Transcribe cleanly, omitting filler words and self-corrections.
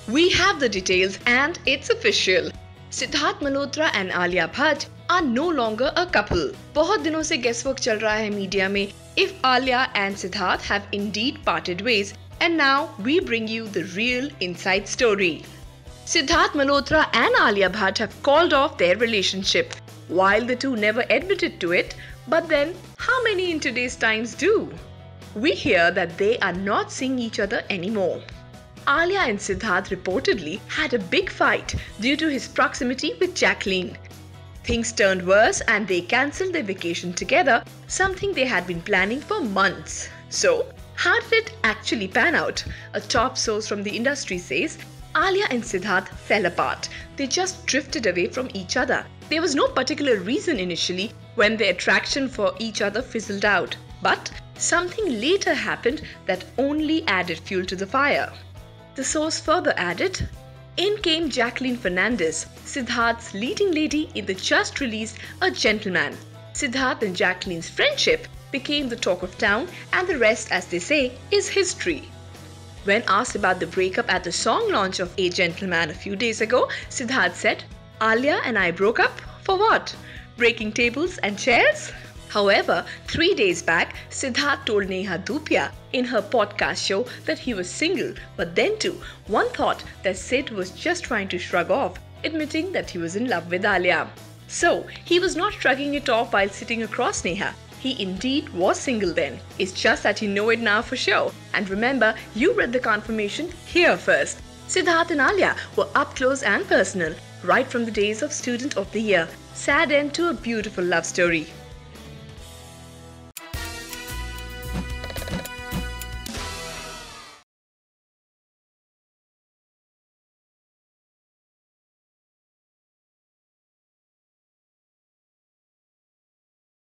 We have the details and it's official. Siddharth Malhotra and Alia Bhatt are no longer a couple. बहुत दिनों से guesswork चल रहा है मीडिया में if Alia and Siddharth have indeed parted ways, and now we bring you the real inside story. Siddharth Malhotra and Alia Bhatt have called off their relationship. While the two never admitted to it, but then how many in today's times do? We hear that they are not seeing each other anymore. Alia and Siddharth reportedly had a big fight due to his proximity with Jacqueline. Things turned worse and they cancelled their vacation together, something they had been planning for months. So, how did it actually pan out? A top source from the industry says Alia and Siddharth fell apart. They just drifted away from each other. There was no particular reason initially when their attraction for each other fizzled out. But something later happened that only added fuel to the fire. The source further added, in came Jacqueline Fernandez, Siddharth's leading lady in the just released A Gentleman. Siddharth and Jacqueline's friendship became the talk of town, and the rest, as they say, is history. When asked about the breakup at the song launch of A Gentleman a few days ago, Siddharth said, Alia and I broke up? For what? Breaking tables and chairs? However, 3 days back, Siddharth told Neha Dhupia in her podcast show that he was single, but then too, one thought that Sid was just trying to shrug off, admitting that he was in love with Alia. So, he was not shrugging it off while sitting across Neha. He indeed was single then. It's just that you know it now for sure. And remember, you read the confirmation here first. Siddharth and Alia were up close and personal, right from the days of Student of the Year. Sad end to a beautiful love story.